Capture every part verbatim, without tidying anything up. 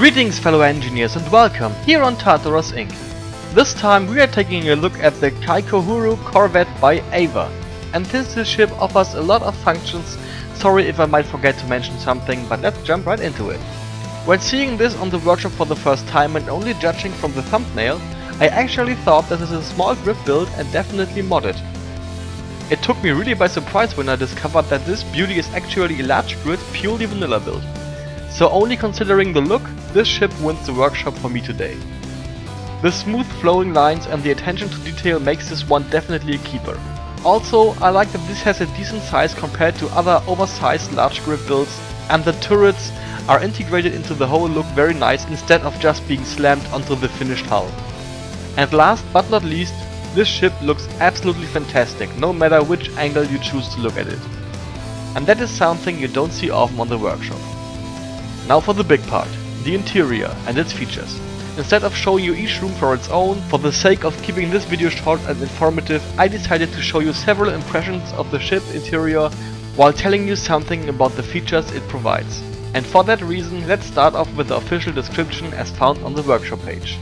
Greetings fellow engineers and welcome here on Tartaros Incorporated. This time we are taking a look at the Kaikohuru Corvette by Ava. And since this ship offers a lot of functions, sorry if I might forget to mention something, but let's jump right into it. When seeing this on the workshop for the first time and only judging from the thumbnail, I actually thought this is a small grip build and definitely modded. It took me really by surprise when I discovered that this beauty is actually a large grid purely vanilla build. So only considering the look, this ship wins the workshop for me today. The smooth flowing lines and the attention to detail makes this one definitely a keeper. Also, I like that this has a decent size compared to other oversized large grip builds, and the turrets are integrated into the whole look very nice instead of just being slammed onto the finished hull. And last but not least, this ship looks absolutely fantastic no matter which angle you choose to look at it. And that is something you don't see often on the workshop. Now for the big part, the interior and its features. Instead of showing you each room for its own, for the sake of keeping this video short and informative, I decided to show you several impressions of the ship interior while telling you something about the features it provides. And for that reason, let's start off with the official description as found on the workshop page.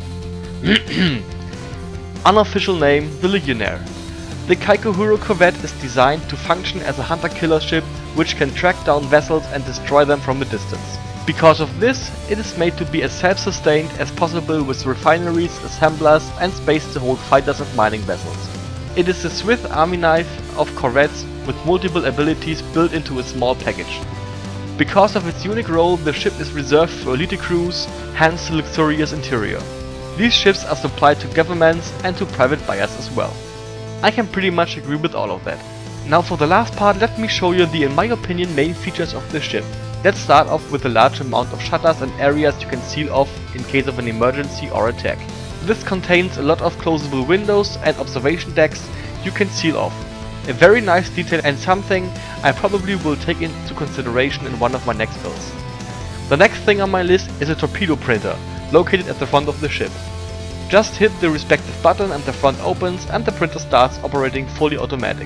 Unofficial name, the Legionnaire. The Kaikohuru Corvette is designed to function as a hunter-killer ship which can track down vessels and destroy them from a distance. Because of this, it is made to be as self-sustained as possible with refineries, assemblers and space to hold fighters and mining vessels. It is the Swiss Army knife of corvettes with multiple abilities built into a small package. Because of its unique role, the ship is reserved for elite crews, hence the luxurious interior. These ships are supplied to governments and to private buyers as well. I can pretty much agree with all of that. Now for the last part, let me show you the, in my opinion, main features of this ship. Let's start off with a large amount of shutters and areas you can seal off in case of an emergency or attack. This contains a lot of closable windows and observation decks you can seal off. A very nice detail and something I probably will take into consideration in one of my next builds. The next thing on my list is a torpedo printer, located at the front of the ship. Just hit the respective button and the front opens and the printer starts operating fully automatic.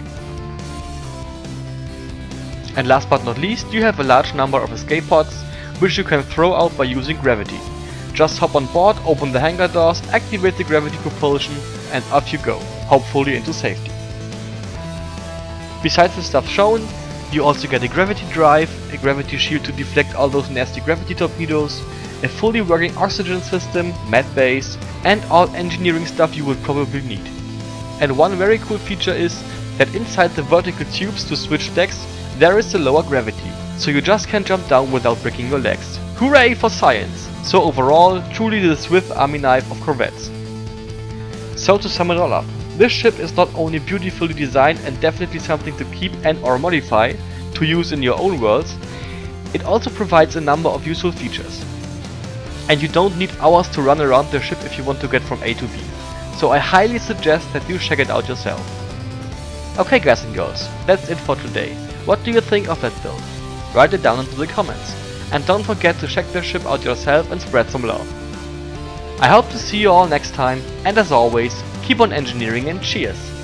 And last but not least, you have a large number of escape pods, which you can throw out by using gravity. Just hop on board, open the hangar doors, activate the gravity propulsion and off you go, hopefully into safety. Besides the stuff shown, you also get a gravity drive, a gravity shield to deflect all those nasty gravity torpedoes, a fully working oxygen system, med base and all engineering stuff you will probably need. And one very cool feature is that inside the vertical tubes to switch decks there is a lower gravity, so you just can't jump down without breaking your legs. Hooray for science! So overall, truly the Swiss Army knife of corvettes. So to sum it all up, this ship is not only beautifully designed and definitely something to keep and or modify to use in your own worlds, it also provides a number of useful features. And you don't need hours to run around the ship if you want to get from A to B. So I highly suggest that you check it out yourself. Okay guys and girls, that's it for today. What do you think of that build? Write it down into the comments. And don't forget to check the ship out yourself and spread some love. I hope to see you all next time, and as always, keep on engineering and cheers!